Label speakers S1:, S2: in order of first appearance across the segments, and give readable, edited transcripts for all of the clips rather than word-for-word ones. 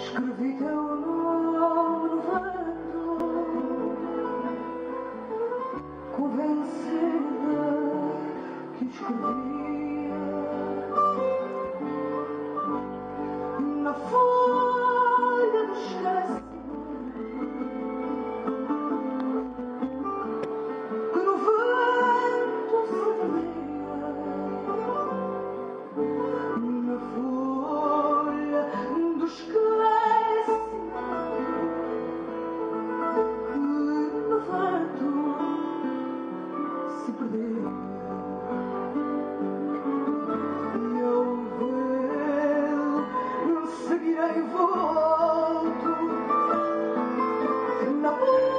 S1: Escrevi teu nome no vento, convencida que escrevia na folha do esquecimento, que no vento se perdia, na folha do esquecimento, que no vento se perdia. E ao vê-lo seguirei volto na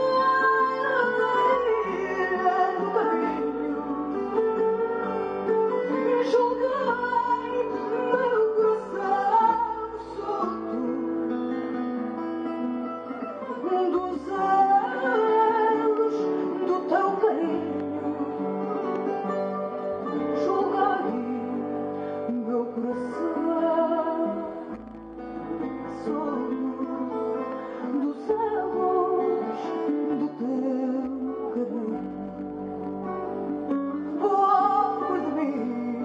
S1: poeira do caminho, e julguei meu coração solto dos elos do teu carinho. Julguei meu coração solto dos elos do teu carinho. Pobre de mim,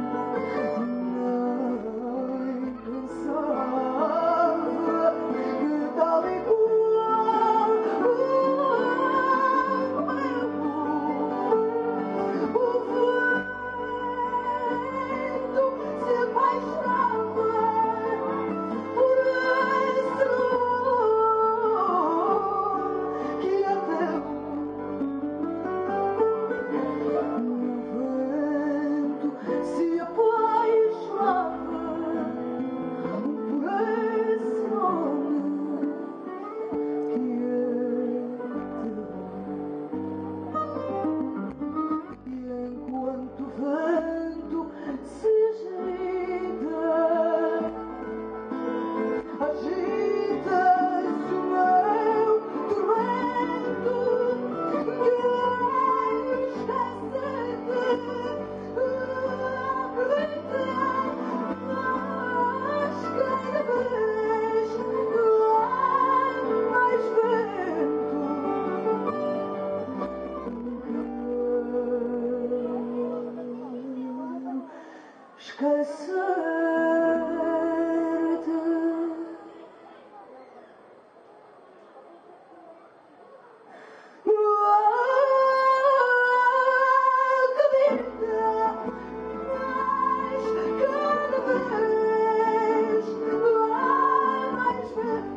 S1: nem pensava que tal e qual o vento se apaixonava por esse amor que é teu. O vento se apaixonava por esse nome que é teu. E enquanto o vento se agitas o meu tormento, quero esquecer-te, mas cada vez há mais vento. Esquecer-te. Que vida, mas cada vez há mais vento.